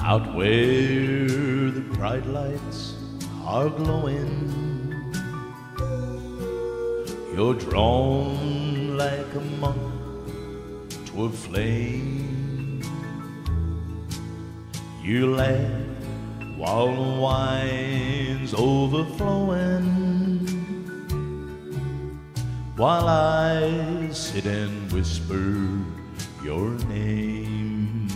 out where the bright lights are glowing. You're drawn like a monk to a flame. You laugh while the wine's overflowing, while I sit and whisper your name.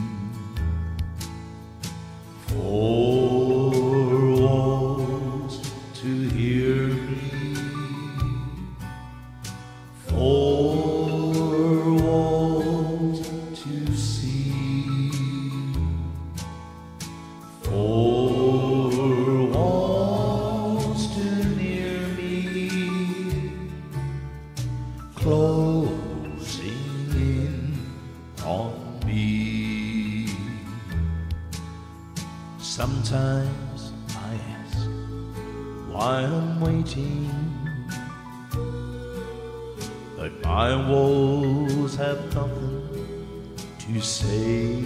Four walls to hear me, four walls to see, four walls too near me, closing in on me. Sometimes I ask why I'm waiting, but my walls have nothing to say.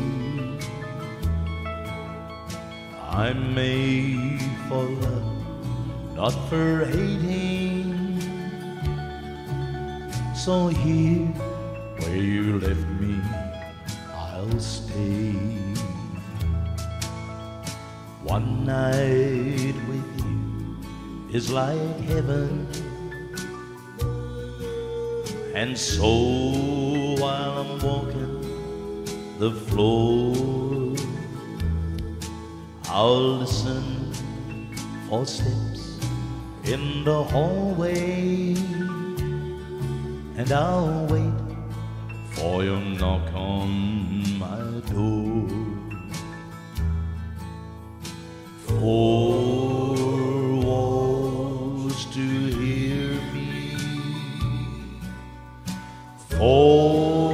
I'm made for love, not for hating. So here, where you left me, I'll stay. One night with you is like heaven, and so while I'm walking the floor, I'll listen for steps in the hallway, and I'll wait for your knock on my door. Four walls to hear me, four